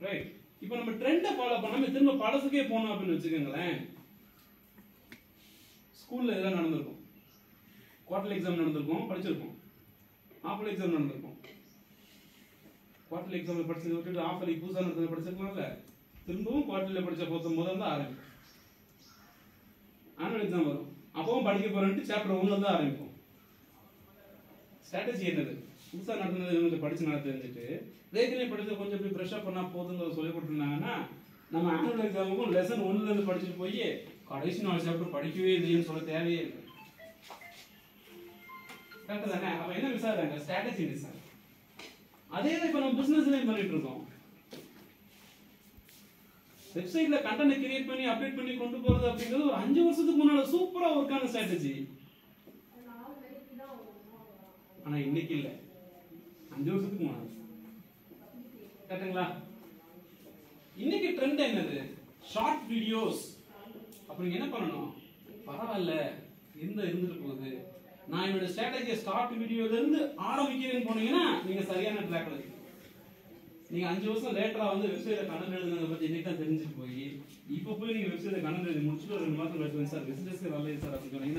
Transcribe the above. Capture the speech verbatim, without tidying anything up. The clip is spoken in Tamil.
ரைட். இப்போ நம்ம ட்ரெண்டை ஃபாலோ பண்ணாம திரும்ப பழசுக்கே போனோம் அப்படின்னு வச்சுக்கோங்களேன். ஸ்கூல்ல இதெல்லாம் நடந்திருக்கும். குவார்டர்லி எக்ஸாம் நடந்திருக்கும், படிச்சிருக்கோம். ஆஃபர்லி எக்ஸாம் நடந்திருக்கும். குவார்டர்லி எக்ஸாம்ல படிச்சதை விட்டுட்டு ஆஃபர்லி புதுசாக நடந்ததை படிச்சிருக்கலாம்ல. திரும்பவும் குவார்டர்லியில் படிச்ச போதும் முதல் தான் ஆரம்பிக்கும். ஆனுவல் எக்ஸாம் வரும், அப்பவும் படிக்க போறேன்ட்டு சாப்டர் ஒன்ல தான் ஆரம்பிக்கும். ஸ்ட்ராட்டஜி என்னது? புதுசாக நடந்தது கொஞ்சம் படிச்சு நடத்த தெரிஞ்சுட்டு ஏற்கனவே படிச்ச கொஞ்சம் போய் ப்ரெஷ் அப் பண்ணா போதுங்கிறத சொல்லி கொடுத்துருந்தாங்கன்னா நம்ம ஆனுவல் எக்ஸாமுக்கும் லெசன் ஒன்ல இருந்து படிச்சுட்டு போய் கடைசி நாலு சாப்டர் படிக்கவே இல்லைன்னு சொல்ல தேவையே இல்லை. கரெக்ட் தானே? அப்ப என்ன மிஸ் ஆகுறாங்க? ஸ்ட்ராட்டஜி மிஸ் ஆகுது. அதே தான் இப்போ நம்ம பிசினஸ்லயும் பண்ணிட்டு இருக்கோம். வெப்சைட்ல கண்டென்ட் கிரியேட் பண்ணி அப்டேட் பண்ணி கொண்டு போறது அப்படிங்கிறது ஒரு அஞ்சு வருஷத்துக்கு முன்னால சூப்பரா ஒர்க்கான ஸ்ட்ராட்டஜி. ஆனா இன்னைக்கு இல்ல, அஞ்சு வருஷத்துக்கு முன்னாடி. கரெக்ட்டுங்களா? இன்னைக்கு ட்ரெண்ட் என்னது? Short videos. அப்ப நீங்க என்ன பண்ணணும்? பரவாயில்ல இருந்த இருந்துட்டு போகுது, நான் என்னோட ஸ்ட்ராட்டஜியை ஸ்டார்ட் வீடியோல இருந்து ஆரம்பிக்கிறேன்னு போனீங்கன்னா நீங்க சரியான ட்ராக்ல இருக்கீங்க. நீங்க அஞ்சு வருஷம் லேட்டரா வந்து வெப்சைட்ல கண்டென்ட் எழுதுனதை பத்தி இன்னைக்கு தான் தெரிஞ்சுட்டு போய் இப்போ போய் நீங்க வெப்சைட்ல கண்டென்ட் எழுதி முடிச்சுட்டு ஒரு ரெண்டு மாசம் கழிச்சு சார் பிசினஸ்க்கு வரலையே சார் அப்படின்னு சொன்னீங்கன்னா